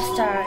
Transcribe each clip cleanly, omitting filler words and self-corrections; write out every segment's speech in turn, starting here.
star.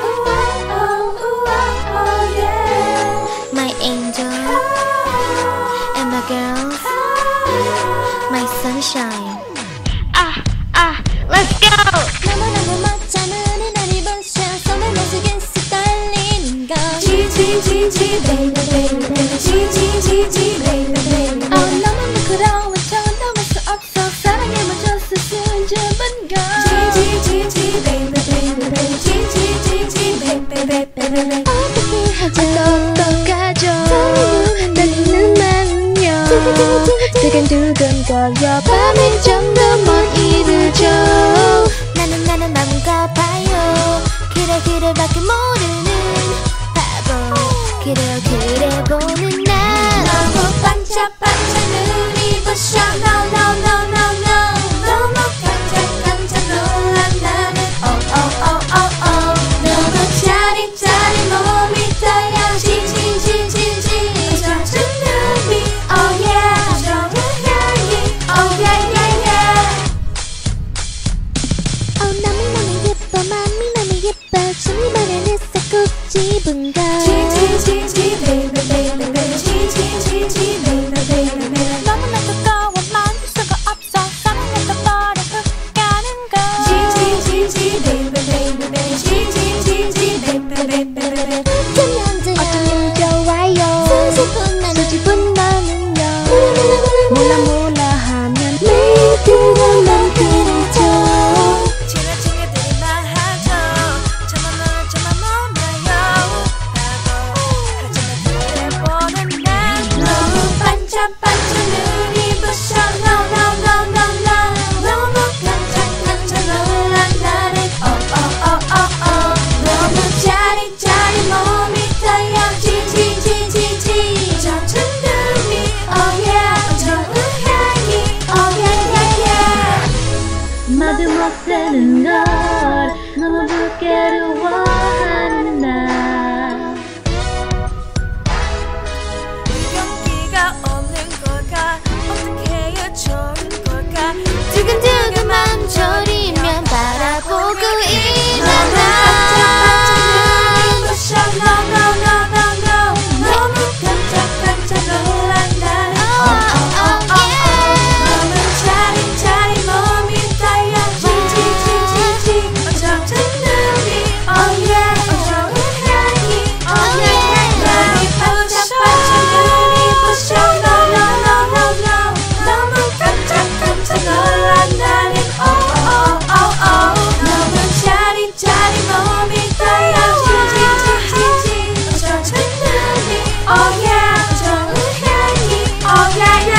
My angel and my girls, my sunshine. Let's go! 너무너무 멋져 눈이 날 부셔 손을 모시겠어 떨리는 걸 G baby baby baby G baby baby 너무 부끄러워져 넘을 수 없어 사랑에 멈춰서 수줍은 걸 G baby baby baby G baby baby 어떻게 하죠 똑똑하죠 떨리는 마음요 두근두근거려 밤이 좀 더 멀리르죠 나는 마음과 봐요 그래 밖에 모르는 바보 그래 보는 나 너무 반짝반짝 눈이 부셔 No 너무 반짝 놀란 나는 너무 짜릿짜릿 몸이 떨려 지지지지지 젖은 눈빛 Oh yeah 좋은 향기 Oh yeah 너무 예뻐 맘이 예뻐 춤이 반해냈어 꼭 집은 걸 G baby baby baby G baby baby 너무나 가까워 만질 수가 없어 사랑했던 버려 훅 가는 걸 G baby baby baby G baby baby 어쩌면 좋아요 수줍은 너는요 몰라 하면 매일 그것만 그려줘 지나치게들이 말하죠 저만 몰라요 바보 하지만 그래 보는 난 너무 반짝반짝 눈이 부셔 No 너무 깜짝 놀란 나를 너무 짜릿짜릿 몸이 떨려 지지지지지 젖은 눈이 Oh yeah 좋은 향기 Oh yeah 마주못되는 걸 너무 부끄러워하는 나 용기가 없는 걸까 어떻게 해야 좋은 걸까 두근두근 마음 졸이면 바라보고 있는 나 너무 깜짝 놀란 나를 너무 짜릿짜릿 몸이 떨려 지지지지지 젖은 눈이 Oh yeah 좋은 향기 Oh yeah 나의 반짝반짝 눈이 부셔 No 너무 깜짝 놀란 나를 너무 짜릿짜릿 몸이 떨려 지지지지지 젖은 눈이 Oh yeah 좋은 향기 Oh yeah